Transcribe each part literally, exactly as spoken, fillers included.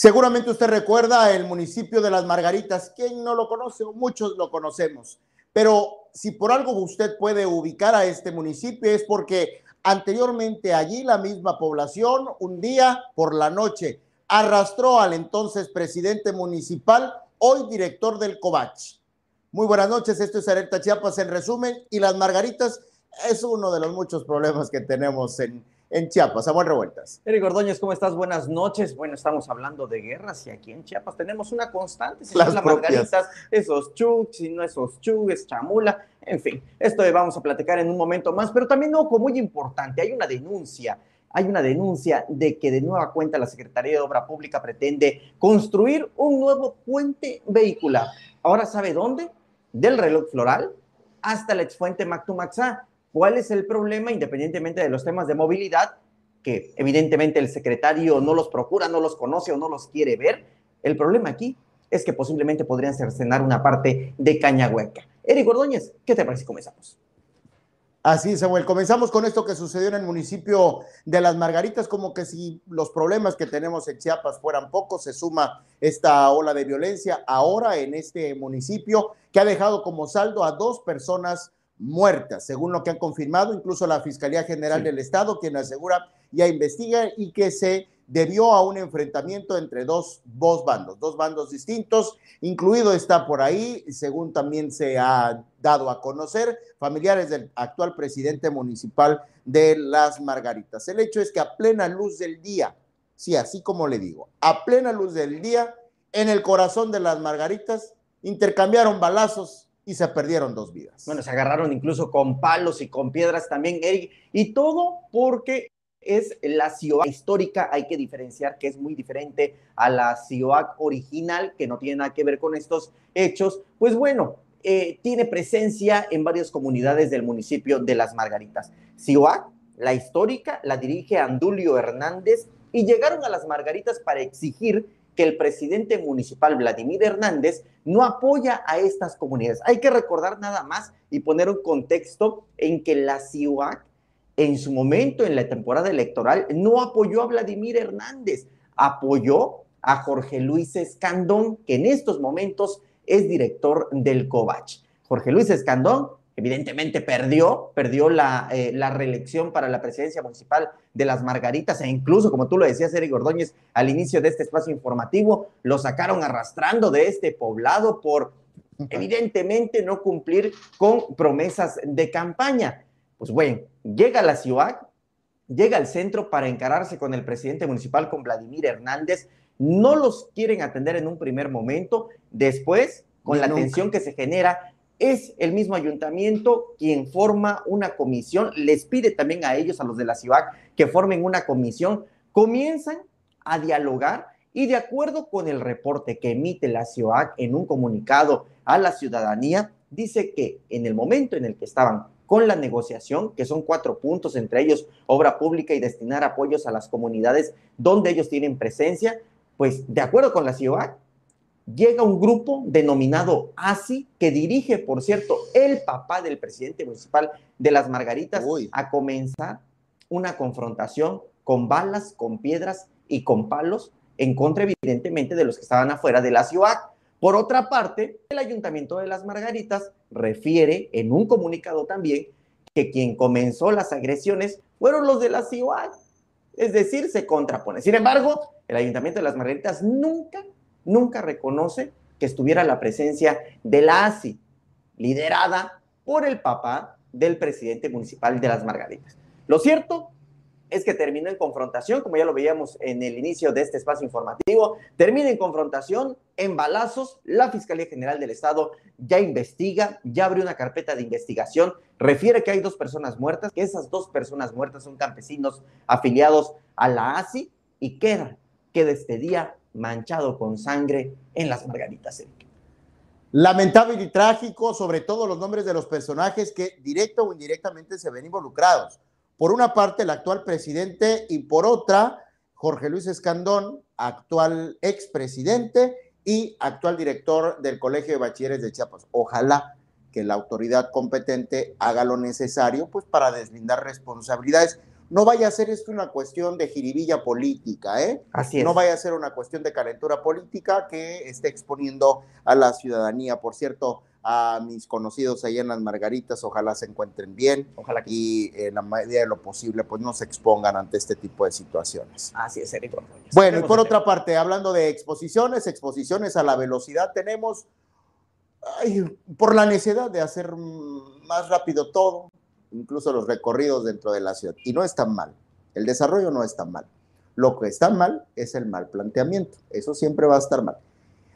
Seguramente usted recuerda el municipio de Las Margaritas. ¿Quién no lo conoce? Muchos lo conocemos. Pero si por algo usted puede ubicar a este municipio es porque anteriormente allí la misma población un día por la noche arrastró al entonces presidente municipal, hoy director del Covach. Muy buenas noches, esto es Alerta Chiapas en resumen, y Las Margaritas es uno de los muchos problemas que tenemos en, en Chiapas. Samuel Revueltas. Eric Ordóñez, ¿cómo estás? Buenas noches. Bueno, estamos hablando de guerras y aquí en Chiapas tenemos una constante, si Las no es Las Margaritas, esos chuk, si no esos chuk, es chamula, en fin, esto vamos a platicar en un momento más, pero también, ojo, muy importante, hay una denuncia, hay una denuncia de que de nueva cuenta la Secretaría de Obra Pública pretende construir un nuevo puente vehicular. Ahora, ¿sabe dónde? Del Reloj Floral hasta la exfuente Mactumaxá. ¿Cuál es el problema? Independientemente de los temas de movilidad, que evidentemente el secretario no los procura, no los conoce o no los quiere ver, el problema aquí es que posiblemente podrían cercenar una parte de Cañahueca. Eric Ordóñez, ¿qué te parece si comenzamos? Así, Samuel, comenzamos con esto que sucedió en el municipio de Las Margaritas, como que si los problemas que tenemos en Chiapas fueran pocos, se suma esta ola de violencia ahora en este municipio que ha dejado como saldo a dos personas muertas, según lo que han confirmado incluso la Fiscalía General sí. del Estado, quien asegura ya investiga y que se debió a un enfrentamiento entre dos, dos bandos, dos bandos distintos, incluido está por ahí, según también se ha dado a conocer, familiares del actual presidente municipal de Las Margaritas. El hecho es que a plena luz del día, sí, así como le digo, a plena luz del día, en el corazón de Las Margaritas, intercambiaron balazos y se perdieron dos vidas. Bueno, se agarraron incluso con palos y con piedras también, Eric, y todo porque es la C I O A C histórica. Hay que diferenciar que es muy diferente a la C I O A C original, que no tiene nada que ver con estos hechos. Pues bueno, eh, tiene presencia en varias comunidades del municipio de Las Margaritas. C I O A C, la histórica, la dirige Andulio Hernández y llegaron a Las Margaritas para exigir que el presidente municipal Vladimir Hernández no apoya a estas comunidades. Hay que recordar nada más y poner un contexto en que la C I O A C en su momento, en la temporada electoral, no apoyó a Vladimir Hernández, apoyó a Jorge Luis Escandón, que en estos momentos es director del Covach. Jorge Luis Escandón, evidentemente perdió, perdió la, eh, la reelección para la presidencia municipal de Las Margaritas, e incluso, como tú lo decías, Eric Ordóñez, al inicio de este espacio informativo, lo sacaron arrastrando de este poblado por, evidentemente, no cumplir con promesas de campaña. Pues bueno, llega la C I O A C, llega al centro para encararse con el presidente municipal, con Vladimir Hernández. No los quieren atender en un primer momento. Después, con la tensión que se genera, es el mismo ayuntamiento quien forma una comisión. Les pide también a ellos, a los de la C I O A C, que formen una comisión. Comienzan a dialogar y de acuerdo con el reporte que emite la C I O A C en un comunicado a la ciudadanía, dice que en el momento en el que estaban con la negociación, que son cuatro puntos, entre ellos obra pública y destinar apoyos a las comunidades donde ellos tienen presencia, pues de acuerdo con la C I O A C, llega un grupo denominado A S I, que dirige, por cierto, el papá del presidente municipal de Las Margaritas, Uy. a comenzar una confrontación con balas, con piedras y con palos, en contra evidentemente de los que estaban afuera de la C I O A C. Por otra parte, el Ayuntamiento de Las Margaritas refiere en un comunicado también que quien comenzó las agresiones fueron los de la C I O A C, es decir, se contrapone. Sin embargo, el Ayuntamiento de Las Margaritas nunca, nunca reconoce que estuviera la presencia de la A S I, liderada por el papá del presidente municipal de Las Margaritas. Lo cierto es que terminó en confrontación, como ya lo veíamos en el inicio de este espacio informativo, termina en confrontación, en balazos. La Fiscalía General del Estado ya investiga, ya abrió una carpeta de investigación, refiere que hay dos personas muertas, que esas dos personas muertas son campesinos afiliados a la A S I, y queda, queda este día manchado con sangre en Las Margaritas, Eric. Lamentable y trágico, sobre todo los nombres de los personajes que directo o indirectamente se ven involucrados. Por una parte, el actual presidente y por otra, Jorge Luis Escandón, actual expresidente y actual director del Colegio de Bachilleres de Chiapas. Ojalá que la autoridad competente haga lo necesario pues, para deslindar responsabilidades, no vaya a ser esto una cuestión de jiribilla política, ¿eh? Así es. No vaya a ser una cuestión de calentura política que esté exponiendo a la ciudadanía. Por cierto, a mis conocidos allá en Las Margaritas, ojalá se encuentren bien. Ojalá que y en la medida de lo posible, pues no se expongan ante este tipo de situaciones. Así es, Eric. Bueno, y por otra parte, hablando de exposiciones, exposiciones a la velocidad, tenemos, ay, por la necesidad de hacer más rápido todo, incluso los recorridos dentro de la ciudad. Y no es tan mal, el desarrollo no es tan mal. Lo que está mal es el mal planteamiento, eso siempre va a estar mal.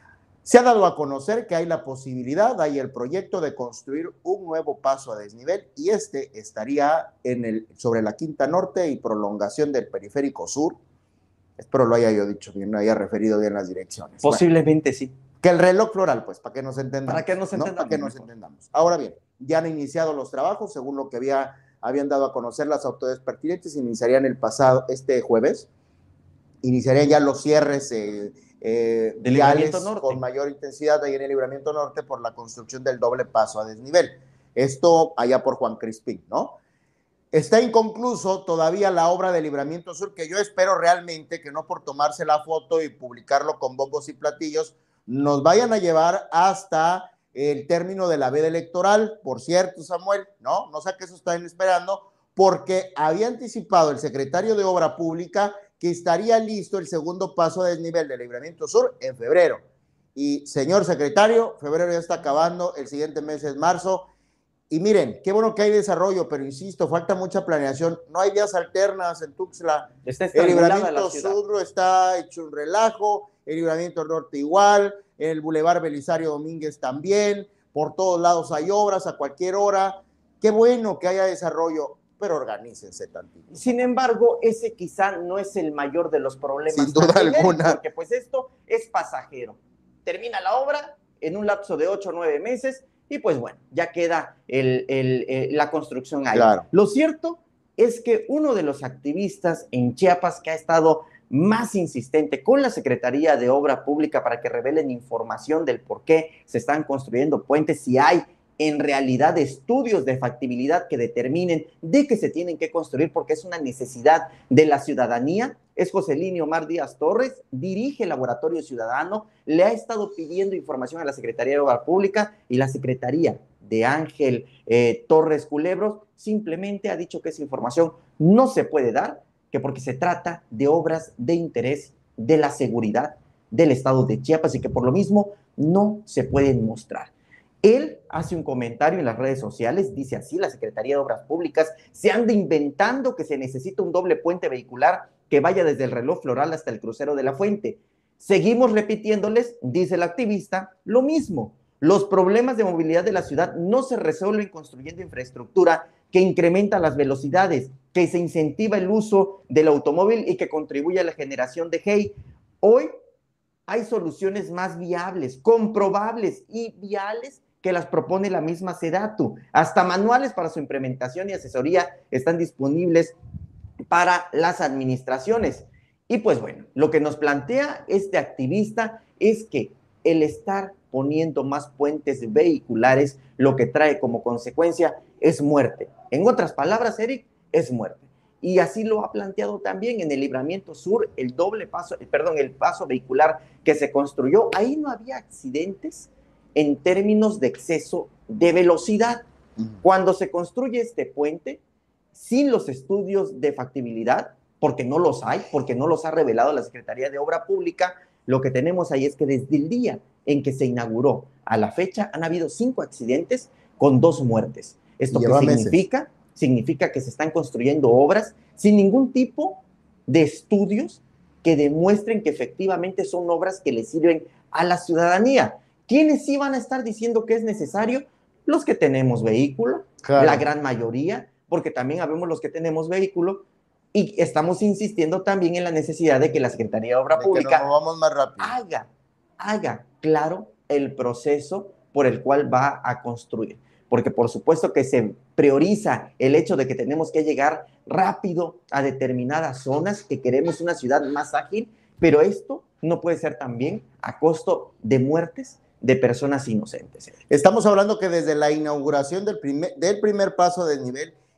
Se ha dado a conocer que hay la posibilidad, hay el proyecto de construir un nuevo paso a desnivel y este estaría en el, sobre la Quinta Norte y prolongación del Periférico Sur. Espero lo haya yo dicho bien, no haya referido bien las direcciones. Posiblemente bueno, sí. Que el reloj floral, pues, para que nos entendamos. Para que nos entendamos. ¿no? Para que nos entendamos. Ahora bien, ya han iniciado los trabajos, según lo que había, habían dado a conocer las autoridades pertinentes, iniciarían el pasado, este jueves, iniciarían ya los cierres eh, eh, viales con mayor intensidad ahí en el Libramiento Norte por la construcción del doble paso a desnivel. Esto allá por Juan Crispín, ¿no? Está inconcluso todavía la obra de Libramiento Sur, que yo espero realmente que no por tomarse la foto y publicarlo con bombos y platillos, nos vayan a llevar hasta el término de la veda electoral. Por cierto, Samuel, ¿no? No sé qué eso están esperando, porque había anticipado el secretario de Obra Pública que estaría listo el segundo paso de desnivel de Libramiento Sur en febrero. Y, señor secretario, febrero ya está acabando, el siguiente mes es marzo. Y miren, qué bueno que hay desarrollo, pero insisto, falta mucha planeación. No hay vías alternas en Tuxtla. Está el Libramiento Sur está hecho un relajo, el Libramiento Norte igual, el Boulevard Belisario Domínguez también, por todos lados hay obras a cualquier hora. Qué bueno que haya desarrollo, pero organícense tantito. Sin embargo, ese quizá no es el mayor de los problemas. Sin duda alguna. Porque pues esto es pasajero. Termina la obra en un lapso de ocho o nueve meses y pues bueno, ya queda el, el, el, la construcción ahí. Claro. Lo cierto es que uno de los activistas en Chiapas que ha estado más insistente con la Secretaría de Obra Pública para que revelen información del por qué se están construyendo puentes, si hay en realidad estudios de factibilidad que determinen de que se tienen que construir porque es una necesidad de la ciudadanía, es Joselini Omar Díaz Torres, dirige el Laboratorio Ciudadano, le ha estado pidiendo información a la Secretaría de Obra Pública y la Secretaría de Ángel eh, Torres Culebros simplemente ha dicho que esa información no se puede dar, que porque se trata de obras de interés de la seguridad del estado de Chiapas y que por lo mismo no se pueden mostrar. Él hace un comentario en las redes sociales, dice así: la Secretaría de Obras Públicas se anda inventando que se necesita un doble puente vehicular que vaya desde el reloj floral hasta el crucero de la Fuente. Seguimos repitiéndoles, dice el activista, lo mismo. Los problemas de movilidad de la ciudad no se resuelven construyendo infraestructura que incrementa las velocidades, que se incentiva el uso del automóvil y que contribuye a la generación de G E I. Hoy hay soluciones más viables, comprobables y viales que las propone la misma SEDATU. Hasta manuales para su implementación y asesoría están disponibles para las administraciones. Y pues bueno, lo que nos plantea este activista es que el estar poniendo más puentes vehiculares lo que trae como consecuencia es muerte. En otras palabras, Eric, es muerte. Y así lo ha planteado también en el Libramiento Sur, el doble paso, perdón, el paso vehicular que se construyó. Ahí no había accidentes en términos de exceso de velocidad. Cuando se construye este puente, sin los estudios de factibilidad, porque no los hay, porque no los ha revelado la Secretaría de Obra Pública, lo que tenemos ahí es que desde el día en que se inauguró a la fecha han habido cinco accidentes con dos muertes. ¿Esto qué significa? Meses. Significa que se están construyendo obras sin ningún tipo de estudios que demuestren que efectivamente son obras que le sirven a la ciudadanía. ¿Quiénes sí van a estar diciendo que es necesario? Los que tenemos vehículo, claro. La gran mayoría, porque también habemos los que tenemos vehículo y estamos insistiendo también en la necesidad de que la Secretaría de Obra de Pública que nos movamos más rápido. haga, haga claro el proceso por el cual va a construir. Porque por supuesto que se prioriza el hecho de que tenemos que llegar rápido a determinadas zonas, que queremos una ciudad más ágil, pero esto no puede ser también a costo de muertes de personas inocentes. Estamos hablando que desde la inauguración del primer, del primer paso del nivel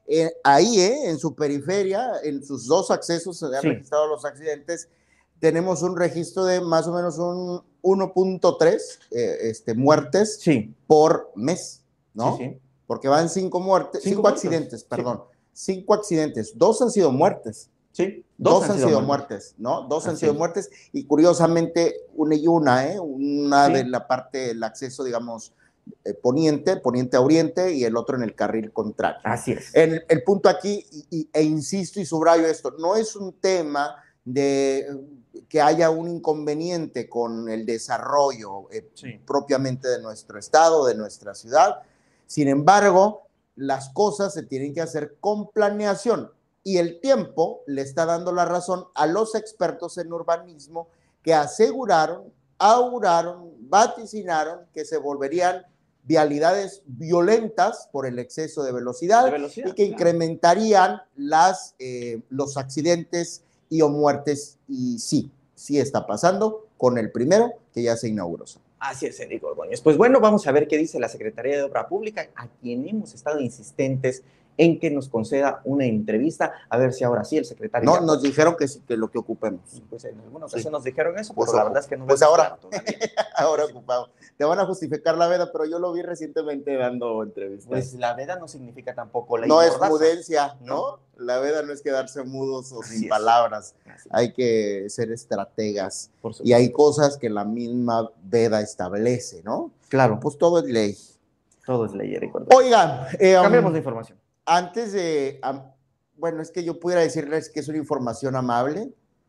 eh, ahí, eh, en su periferia, en sus dos accesos se han Sí. registrado los accidentes, tenemos un registro de más o menos un uno punto tres eh, este, muertes Sí. por mes, ¿no? Sí, sí. Porque van cinco muertes, Cinco cinco, muertos, accidentes, perdón, sí. cinco accidentes, dos han sido muertes. Sí, dos, dos han, han sido muertes, muertes ¿no? Dos Así han sido es. muertes y curiosamente una y una, ¿eh? Una sí. de la parte, el acceso, digamos, eh, poniente, poniente a oriente y el otro en el carril contrario. Así es. El, el punto aquí, y, y, e insisto y subrayo esto, no es un tema de que haya un inconveniente con el desarrollo eh, sí. propiamente de nuestro estado, de nuestra ciudad. Sin embargo, las cosas se tienen que hacer con planeación y el tiempo le está dando la razón a los expertos en urbanismo que aseguraron, auguraron, vaticinaron que se volverían vialidades violentas por el exceso de velocidad, de velocidad y que claro. incrementarían las, eh, los accidentes y o muertes, y sí, sí está pasando con el primero que ya se inauguró. Así es, Enrique Ordóñez. Pues bueno, vamos a ver qué dice la Secretaría de Obra Pública, a quien hemos estado insistentes en que nos conceda una entrevista, a ver si ahora sí el secretario... No, nos dijeron que, que lo que ocupemos. Pues en alguna ocasión sí. nos dijeron eso, pues pero la verdad es que no... Pues ahora, claro ahora ocupado. Te van a justificar la veda, pero yo lo vi recientemente dando entrevistas. Pues la veda no significa tampoco la No mordaza. Es mudencia, ¿no? ¿no? La veda no es quedarse mudos o Así sin es. palabras. Así hay que ser estrategas. Y hay cosas que la misma veda establece, ¿no? Claro. Pues todo es ley. Todo es ley, Eric. Oigan. Eh, Cambiemos um, de información. Antes de, um, bueno, es que yo pudiera decirles que es una información amable.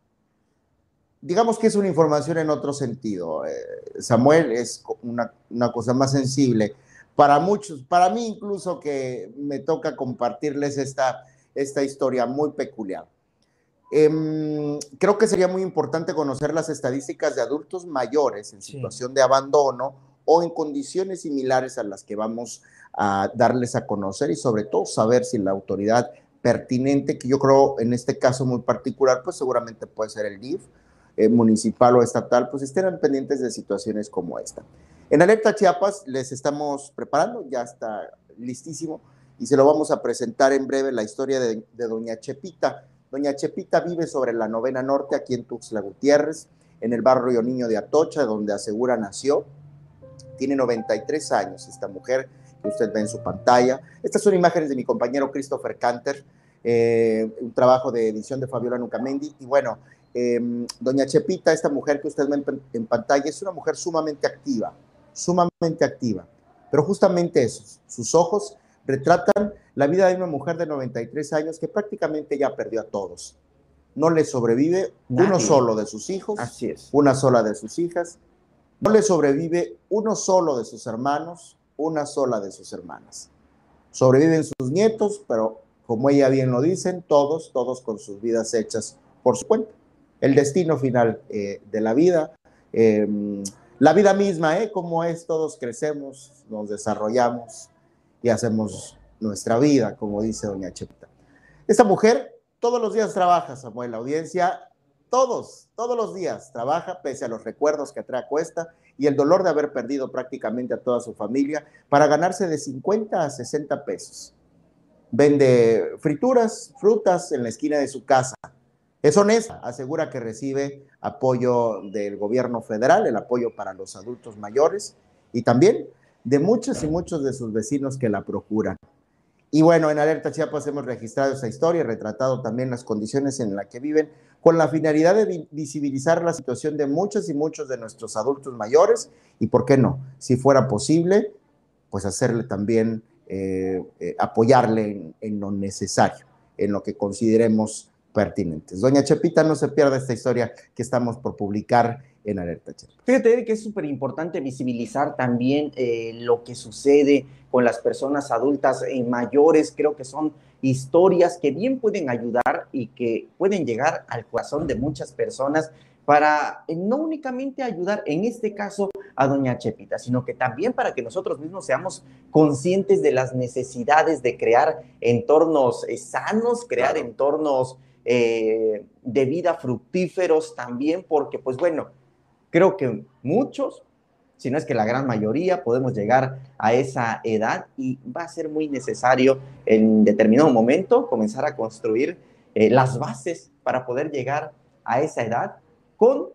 Digamos que es una información en otro sentido. Eh, Samuel, es una, una cosa más sensible. Para muchos, para mí incluso que me toca compartirles esta, esta historia muy peculiar. Eh, creo que sería muy importante conocer las estadísticas de adultos mayores en situación sí. de abandono o en condiciones similares a las que vamos a darles a conocer y sobre todo saber si la autoridad pertinente, que yo creo en este caso muy particular, pues seguramente puede ser el D I F, eh, municipal o estatal, pues estén pendientes de situaciones como esta. En Alerta Chiapas les estamos preparando, ya está listísimo y se lo vamos a presentar en breve la historia de, de doña Chepita. Doña Chepita vive sobre la Novena Norte, aquí en Tuxtla Gutiérrez, en el barrio Niño de Atocha, donde asegura nació. Tiene noventa y tres años esta mujer que usted ve en su pantalla. Estas son imágenes de mi compañero Christopher Canter, eh, un trabajo de edición de Fabiola Nucamendi. Y bueno, eh, doña Chepita, esta mujer que usted ve en, en pantalla, es una mujer sumamente activa, sumamente activa. Pero justamente eso, sus ojos retratan la vida de una mujer de noventa y tres años que prácticamente ya perdió a todos. No le sobrevive Nadie. uno solo de sus hijos, Así es. una sola de sus hijas. No le sobrevive uno solo de sus hermanos, una sola de sus hermanas. Sobreviven sus nietos, pero como ella bien lo dicen, todos, todos con sus vidas hechas por su cuenta. El destino final eh, de la vida, eh, la vida misma, ¿eh? Como es, todos crecemos, nos desarrollamos y hacemos nuestra vida, como dice doña Chepita. Esta mujer todos los días trabaja, Samuel, la audiencia, todos, todos los días trabaja, pese a los recuerdos que trae a cuesta y el dolor de haber perdido prácticamente a toda su familia, para ganarse de cincuenta a sesenta pesos. Vende frituras, frutas en la esquina de su casa. Es honesta, asegura que recibe apoyo del gobierno federal, el apoyo para los adultos mayores y también de muchos y muchos de sus vecinos que la procuran. Y bueno, en Alerta Chiapas hemos registrado esa historia y retratado también las condiciones en las que viven, con la finalidad de visibilizar la situación de muchos y muchos de nuestros adultos mayores y, ¿por qué no? Si fuera posible, pues hacerle también, eh, eh, apoyarle en, en lo necesario, en lo que consideremos pertinentes. Doña Chepita, no se pierda esta historia que estamos por publicar en Alerta Chiapas. Fíjate que es súper importante visibilizar también eh, lo que sucede con las personas adultas y mayores. Creo que son historias que bien pueden ayudar y que pueden llegar al corazón de muchas personas para eh, no únicamente ayudar, en este caso, a doña Chepita, sino que también para que nosotros mismos seamos conscientes de las necesidades de crear entornos eh, sanos, crear claro. entornos eh, de vida fructíferos también, porque, pues bueno, creo que muchos si no es que la gran mayoría, podemos llegar a esa edad y va a ser muy necesario en determinado momento comenzar a construir eh, las bases para poder llegar a esa edad con,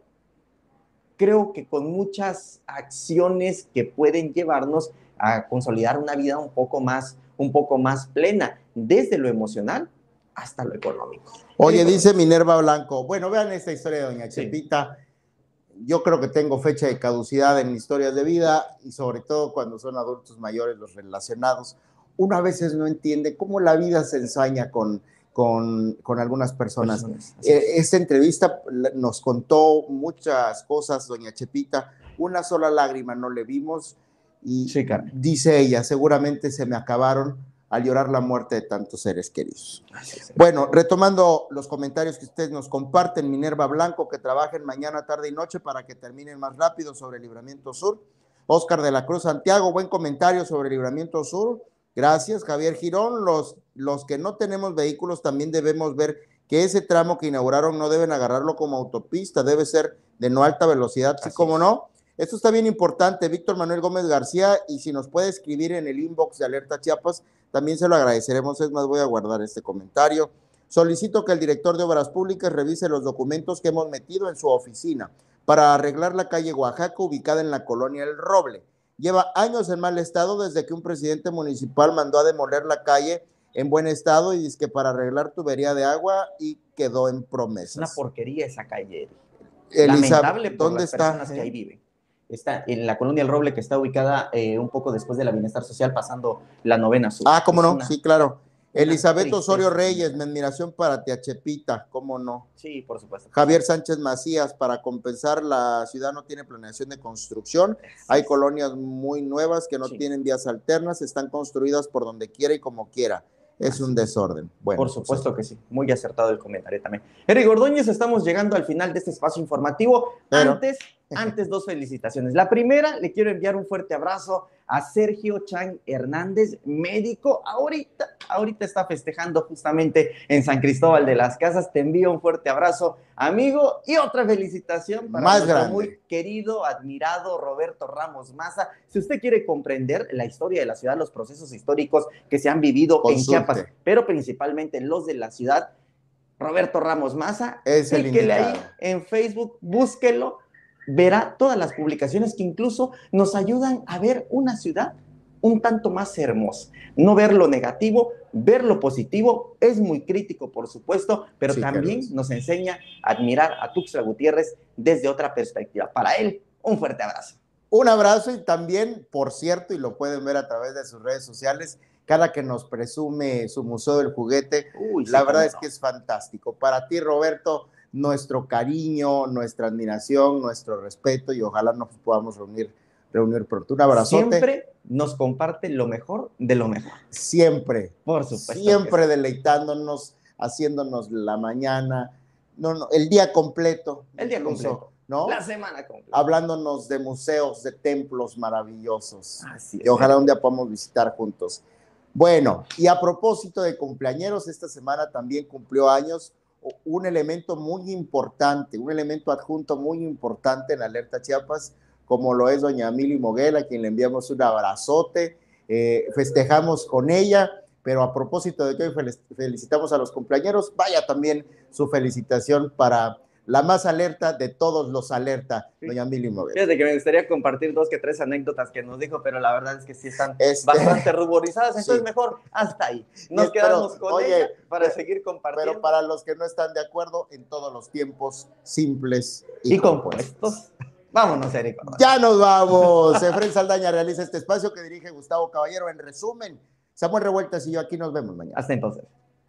creo que con muchas acciones que pueden llevarnos a consolidar una vida un poco más, un poco más plena, desde lo emocional hasta lo económico. Oye, dice Minerva Blanco, bueno, vean esta historia de doña Chepita. Sí. Yo creo que tengo fecha de caducidad en historias de vida y sobre todo cuando son adultos mayores los relacionados. Uno a veces no entiende cómo la vida se ensaña con, con, con algunas personas. personas eh, esta entrevista nos contó muchas cosas, doña Chepita. Una sola lágrima no le vimos y sí, dice ella, seguramente se me acabaron al llorar la muerte de tantos seres queridos. Gracias. Bueno, retomando los comentarios que ustedes nos comparten, Minerva Blanco, que trabajen mañana, tarde y noche para que terminen más rápido sobre Libramiento Sur. Oscar de la Cruz Santiago, buen comentario sobre Libramiento Sur. Gracias, Javier Girón. Los, los que no tenemos vehículos también debemos ver que ese tramo que inauguraron no deben agarrarlo como autopista, debe ser de no alta velocidad, sí, como no. Esto está bien importante, Víctor Manuel Gómez García, y si nos puede escribir en el inbox de Alerta Chiapas, también se lo agradeceremos. Es más, voy a guardar este comentario. Solicito que el director de Obras Públicas revise los documentos que hemos metido en su oficina para arreglar la calle Oaxaca, ubicada en la colonia El Roble. Lleva años en mal estado desde que un presidente municipal mandó a demoler la calle en buen estado y dice que para arreglar tubería de agua y quedó en promesas. Una porquería esa calle. Elizabeth, lamentable por ¿dónde las está? personas que ahí viven. Está en la colonia El Roble, que está ubicada eh, un poco después de la Bienestar Social, pasando la novena sur. Ah, cómo no, una, sí, claro. Elizabeth Osorio Reyes, mi admiración para Tía Chepita, cómo no. Sí, por supuesto. Javier Sánchez Macías, para compensar, la ciudad no tiene planeación de construcción. Sí. Hay colonias muy nuevas que no sí. tienen vías alternas, están construidas por donde quiera y como quiera. Es Así un desorden. Bueno, por supuesto pues, que sí, muy acertado el comentario también. Eric Ordóñez, estamos llegando al final de este espacio informativo. Pero... Antes, antes dos felicitaciones. La primera, le quiero enviar un fuerte abrazo a Sergio Chang Hernández, médico. Ahorita, ahorita está festejando justamente en San Cristóbal de las Casas. Te envío un fuerte abrazo, amigo, y otra felicitación para Más nuestro grande. muy querido, admirado Roberto Ramos Maza. Si usted quiere comprender la historia de la ciudad, los procesos históricos que se han vivido Consulte. en Chiapas, pero principalmente los de la ciudad, Roberto Ramos Maza, es el píquele ahí en Facebook, búsquelo, verá todas las publicaciones que incluso nos ayudan a ver una ciudad un tanto más hermosa. No ver lo negativo, ver lo positivo. Es muy crítico, por supuesto, pero sí, también claro. nos enseña a admirar a Tuxtla Gutiérrez desde otra perspectiva. Para él, un fuerte abrazo. Un abrazo y también, por cierto, y lo pueden ver a través de sus redes sociales, cada que nos presume su Museo del Juguete, Uy, la sí, verdad es no. que es fantástico. Para ti, Roberto, nuestro cariño, nuestra admiración, nuestro respeto y ojalá nos podamos reunir, reunir pronto. Un abrazote. Siempre nos comparte lo mejor de lo mejor. Siempre. Por supuesto. Siempre deleitándonos, haciénnos la mañana, no, no, el día completo. El día incluso, completo. ¿No? La semana completa. Hablándonos de museos, de templos maravillosos. Así es. Y ojalá un día podamos visitar juntos. Bueno, y a propósito de cumpleañeros, esta semana también cumplió años un elemento muy importante, un elemento adjunto muy importante en Alerta Chiapas, como lo es doña Mili Moguel, a quien le enviamos un abrazote, eh, festejamos con ella, pero a propósito de que hoy felicitamos a los cumpleañeros, vaya también su felicitación para la más alerta de todos los alerta, sí. doña Mili Moguel. Fíjate que me gustaría compartir dos que tres anécdotas que nos dijo, pero la verdad es que sí están este... bastante ruborizadas, entonces sí. mejor hasta ahí. Nos sí, quedamos pero, con oye, ella para pero, seguir compartiendo. Pero para los que no están de acuerdo, en todos los tiempos simples y, y compuestos. compuestos. Vámonos, Eric. Ya nos vamos. Efren Saldaña realiza este espacio que dirige Gustavo Caballero. En resumen, Samuel Revueltas y yo aquí nos vemos mañana. Hasta entonces.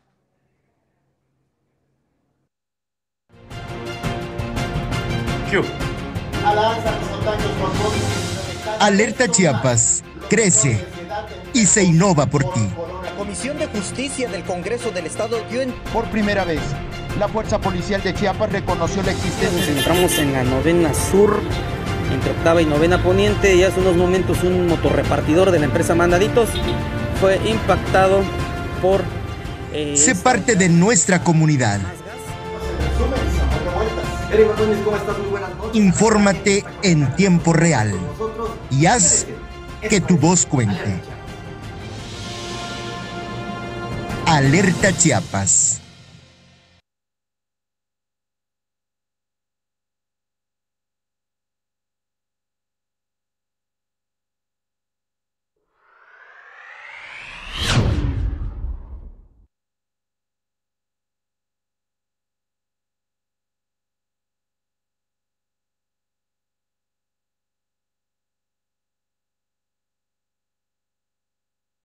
Alerta Chiapas, crece y se innova por ti. La Comisión de Justicia del Congreso del Estado dio en... Por primera vez, la Fuerza Policial de Chiapas reconoció la existencia... Nos encontramos en la novena sur, entre octava y novena poniente, y hace unos momentos un motorrepartidor de la empresa Mandaditos fue impactado por... Eh, sé parte de nuestra comunidad. Eric Ordóñez, ¿cómo estás? Muy buenas noches. Infórmate en tiempo real. Nosotros y haz que tu voz cuente. Alerta Chiapas.